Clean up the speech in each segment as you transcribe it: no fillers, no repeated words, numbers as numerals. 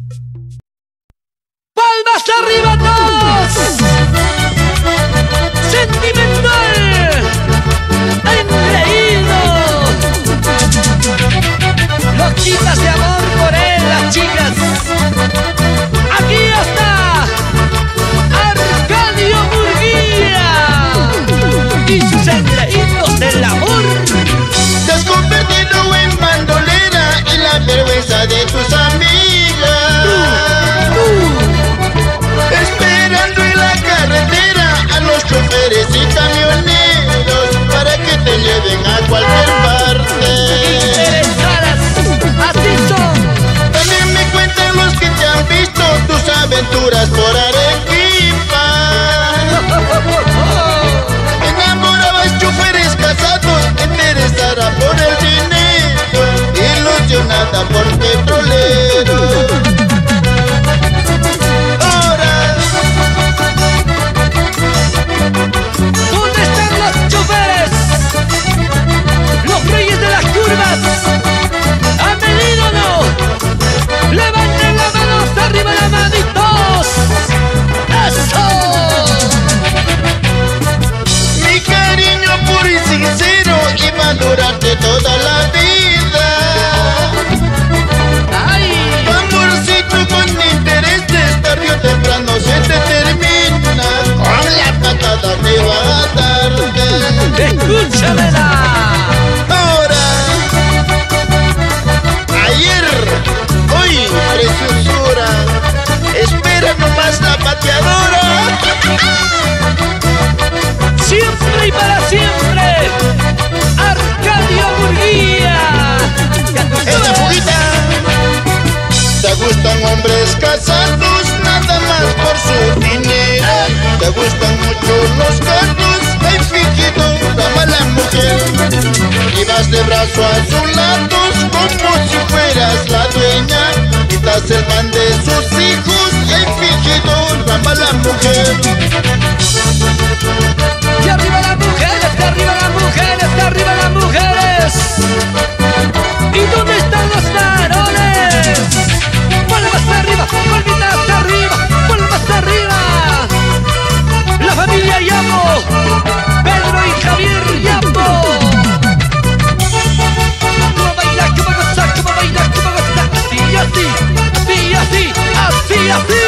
¡Palmas arriba todos! ¡Sentimental! ¡Engreído! Loquitas de amor por él, las chicas. Aquí está Arcadio Murguía y sus engreídos del amor. Te has convertido en bandolera y la vergüenza de tus amigas. Esperando en la carretera a los choferes y camioneros para que te lleven a cualquier parte. Interesadas, así son. También me cuentan los que te han visto tus aventuras por Arequipa. Enamorabas choferes casados, interesada por el dinero, ilusionada por petroleros. ¿Dónde están los choferes? Los reyes de las curvas. ¿Han venido o no? Levanten la mano hasta arriba, la manitos. ¡Eso! Mi cariño puro y sincero iba a durarte toda la vida. ¡Ay! Tu amorcito con intereses tarde o temprano se te termina. Con la patada que va a darte. ¡Escúchamela! Ahora, ayer, hoy, preciosura. Espera nomás la pateadora. Siempre y para siempre, Arcadio Murguía. Esta fuguita. Te gustan hombres casados, nada más por su dinero. Te gustan mucho los gatos, hay fingido la mala mujer. Y vas de brazo a sus lados como si fueras la dueña. Quitas el pan de sus hijos, hay fingido la mala mujer. ¡Y arriba las mujeres, de arriba las mujeres, de arriba las mujeres! ¿Y dónde están los varones? ¡Palmas arriba, palmitas arriba, palmas arriba! La familia Yambo, Pedro y Javier Yambo. ¿Cómo baila, cómo goza, cómo baila, cómo goza? Así, así, así, así, así, así.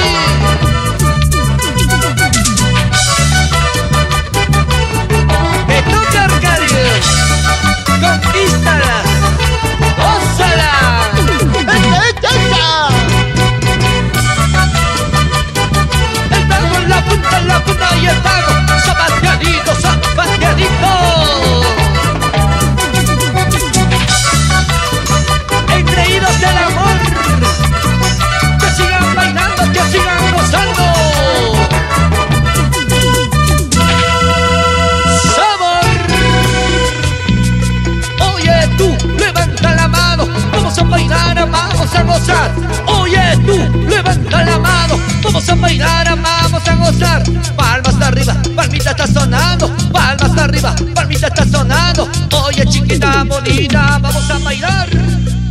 Me toca Arcadio, conquístala, gózala. El tango en la punta y el tango, zapateadito, zapateadito. Engreídos del amor, que sigan bailando, que sigan gozando. Levanta la mano, vamos a bailar, vamos a gozar. Oye tú, levanta la mano, vamos a bailar, vamos a gozar. Palmas arriba, palmita está sonando. Palmas arriba, palmita está sonando. Oye chiquita bonita, vamos a bailar.